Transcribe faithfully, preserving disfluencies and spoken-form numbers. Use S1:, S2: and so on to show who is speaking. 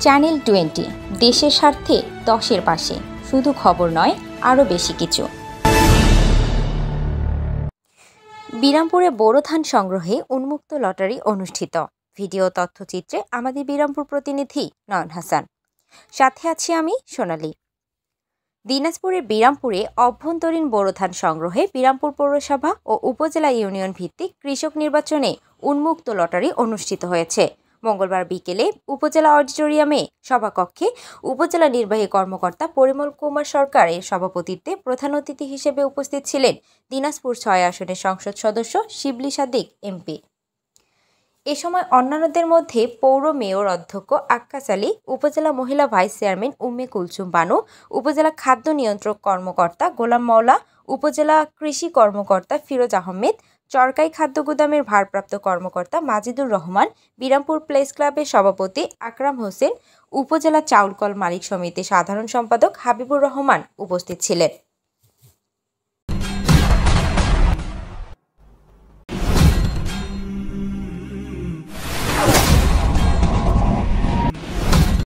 S1: Channel twenty দেশের স্বার্থে দশের পাশে, শুধু খবর নয় আরও বেশি কিছু। বিরামপুরে বোরো ধান সংগ্রহে উন্মুক্ত লটারি অনুষ্ঠিত। ভিডিও তথ্যচিত্রে আমাদের বিরামপুর প্রতিনিধি নয়ন হাসান, সাথে আছি আমি সোনালী। দিনাজপুরের বিরামপুরে অভ্যন্তরীণ বোরো ধান সংগ্রহে বিরামপুর পৌরসভা ও উপজেলা ইউনিয়ন ভিত্তিক কৃষক নির্বাচনে উন্মুক্ত লটারি অনুষ্ঠিত হয়েছে। মঙ্গলবার বিকেলে উপজেলা অডিটোরিয়ামে সভাকক্ষে উপজেলা নির্বাহী কর্মকর্তা পরিমল কুমার সরকারের সভাপতিত্বে প্রধান অতিথি হিসেবে উপস্থিত ছিলেন দিনাজপুর ছয় আসনের সংসদ সদস্য শিবলি সাদিক এমপি। এ সময় অন্যান্যদের মধ্যে পৌর মেয়র অধ্যক্ষ আক্কাস আলী, উপজেলা মহিলা ভাইস চেয়ারম্যান উম্মে কুলসুম বানু, উপজেলা খাদ্য নিয়ন্ত্রক কর্মকর্তা গোলাম মাওলা, উপজেলা কৃষি কর্মকর্তা ফিরোজ আহমেদ, চরকাই খাদ্য গুদামের ভারপ্রাপ্ত কর্মকর্তা মাজিদুর রহমান, বিরামপুর প্লেস ক্লাবের সভাপতি আকরাম হোসেন, উপজেলা চাউল কল মালিক সমিতির সাধারণ সম্পাদক হাবিবুর রহমান উপস্থিত ছিলেন।